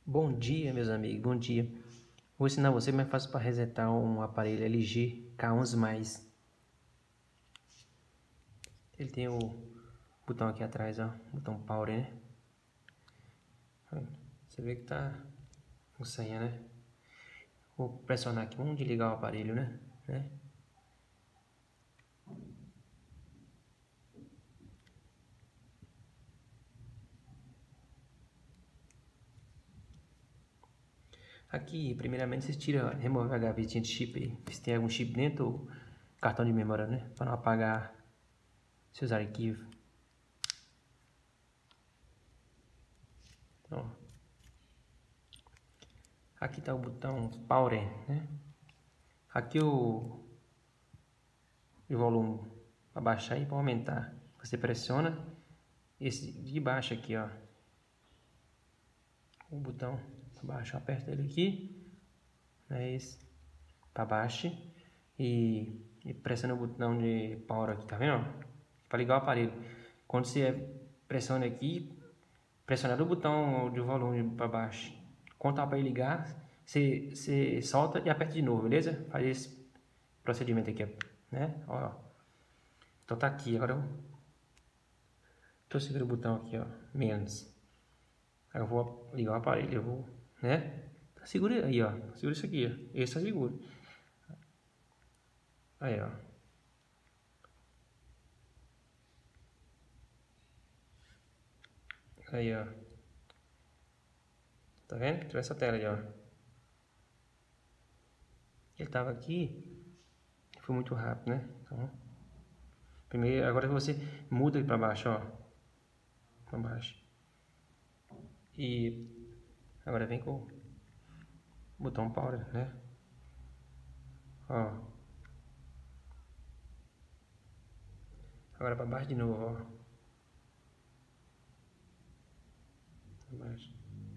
Bom dia, meus amigos, bom dia. Vou ensinar você como é fácil para resetar um aparelho LG K11+. Ele tem o botão aqui atrás, ó, botão Power, né? Você vê que tá com senha, né? Vou pressionar aqui, vamos desligar o aparelho, né? Aqui, primeiramente, vocês tiram, remove a gavetinha de chip aí, se tem algum chip dentro ou cartão de memória, né? Para não apagar seus arquivos. Ó. Aqui tá o botão Power, né? Aqui o volume para baixar e para aumentar. Você pressiona esse de baixo aqui, ó. O botão para baixo, aperta ele aqui, é esse para baixo e pressiona o botão de power aqui, tá vendo? Para ligar o aparelho. Quando você pressiona aqui, pressionar o botão de volume para baixo. Quando tá para ligar, você solta e aperta de novo, beleza? Faz esse procedimento aqui, né? Ó. Então tá aqui, agora eu tô segurando o botão aqui, ó, menos. Aí eu vou ligar o aparelho, eu vou, né? Segura aí, ó, segura isso aqui, ó. Esse eu seguro. Aí, ó. Aí, ó. Tá vendo? Tirou essa tela aí, ó. Ele tava aqui, foi muito rápido, né? Então, primeiro, agora você muda ele pra baixo, ó. Pra baixo. E agora vem com o botão power, né? Ó. Agora pra baixo de novo, ó. Pra baixo.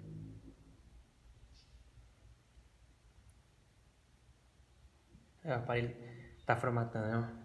É, o aparelho tá formatando, ó.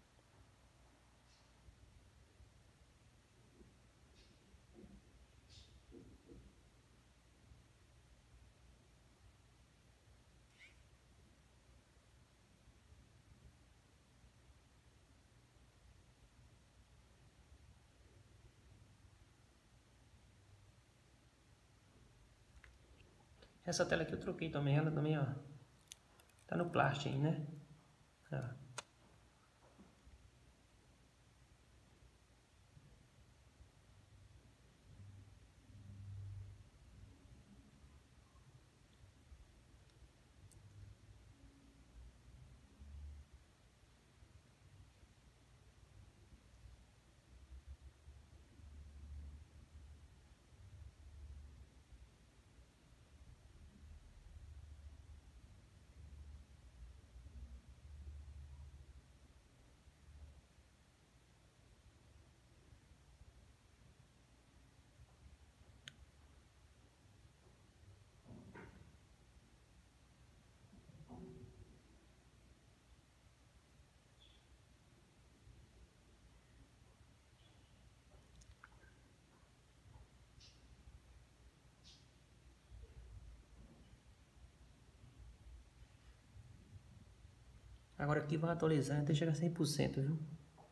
Essa tela aqui eu troquei também, ela também, ó. Tá no plástico aí, né? Ó. Agora aqui vai atualizar até chegar a 100%, viu?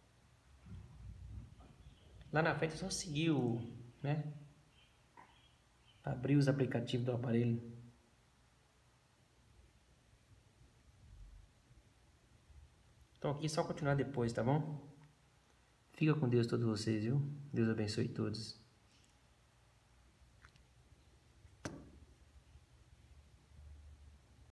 Lá na frente é só seguir o, né? Abrir os aplicativos do aparelho. Então aqui é só continuar depois, tá bom? Fica com Deus todos vocês, viu? Deus abençoe todos.